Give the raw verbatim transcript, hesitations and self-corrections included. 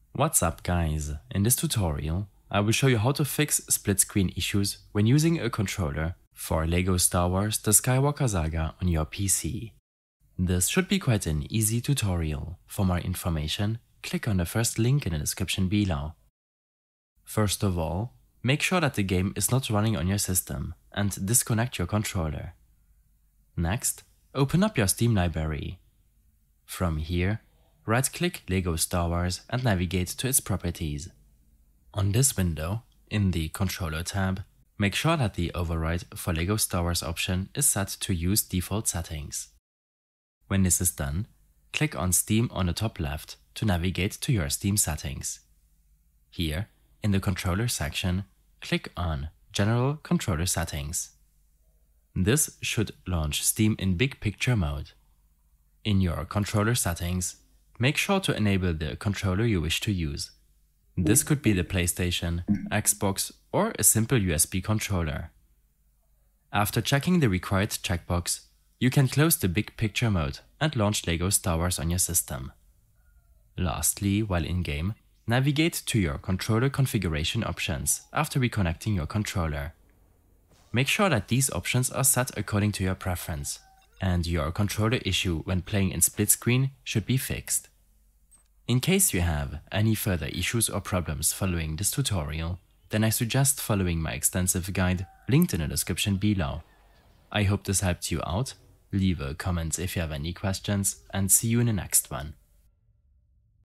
What's up guys, in this tutorial I will show you how to fix split screen issues when using a controller for LEGO Star Wars The Skywalker Saga on your P C. This should be quite an easy tutorial. For more information, click on the first link in the description below. First of all, make sure that the game is not running on your system and disconnect your controller. Next, open up your Steam library. From here, right-click LEGO Star Wars and navigate to its properties. On this window, in the Controller tab, make sure that the Override for LEGO Star Wars option is set to Use Default Settings. When this is done, click on Steam on the top left to navigate to your Steam settings. Here, in the Controller section, click on General Controller Settings. This should launch Steam in Big Picture mode. In your controller settings, make sure to enable the controller you wish to use. This could be the PlayStation, Xbox, or a simple U S B controller. After checking the required checkbox, you can close the Big Picture mode and launch LEGO Star Wars on your system. Lastly, while in-game, navigate to your controller configuration options after reconnecting your controller. Make sure that these options are set according to your preference, and your controller issue when playing in split screen should be fixed. In case you have any further issues or problems following this tutorial, then I suggest following my extensive guide linked in the description below. I hope this helped you out. Leave a comment if you have any questions, and see you in the next one.